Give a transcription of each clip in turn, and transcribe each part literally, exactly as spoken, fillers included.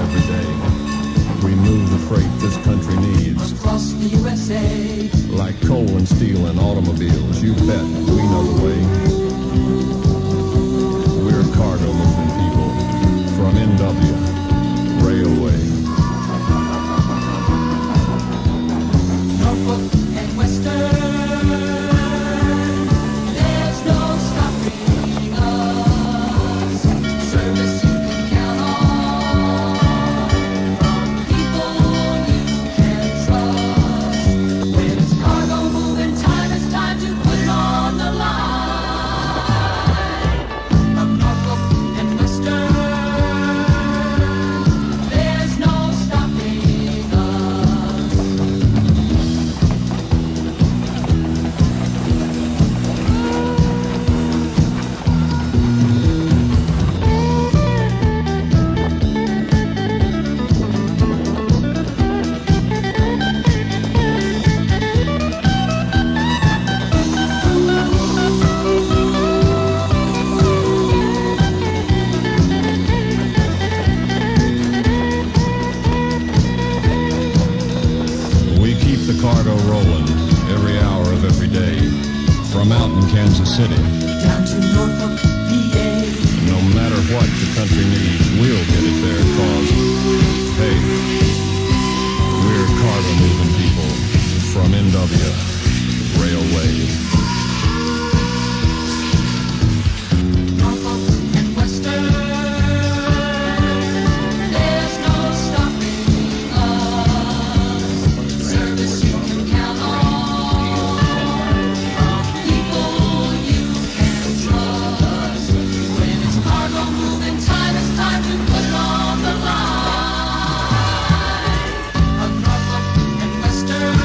every day. We move the freight this country needs. Across the U S A. Like coal and steel and automobiles, you bet we know the way. We're cargo moving people from N W Railway. Norfolk and Western, there's no stopping us. Service you can count on, from people you can trust. When it's cargo moving time, it's time to put it on the line. Of Norfolk and Western, there's no stopping us. We keep the cargo rolling every hour of every day. From out in Kansas City, Down to Norfolk, P A. no matter what the country needs, we'll get it there, cause, hey, we're cargo moving people from N W Railway. Norfolk and Western, there's no stopping us. Service you can count on, from people you can trust. When it's cargo moving time, it's time to put it on the line. Of Norfolk and Western,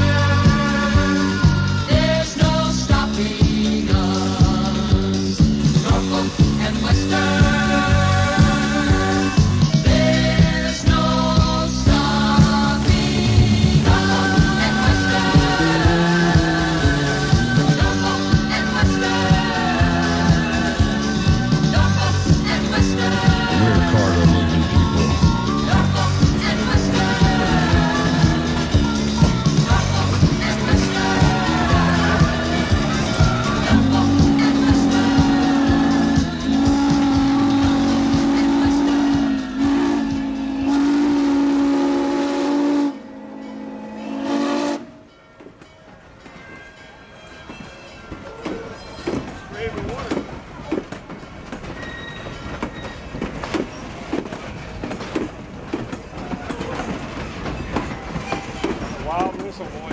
there's no stopping us. Norfolk and Western, there's no stopping us. And Western, Norfolk and Western, Norfolk and Western, We're cargo moving people. Norfolk and Western, Norfolk and Western, Norfolk and Wild missile, boy.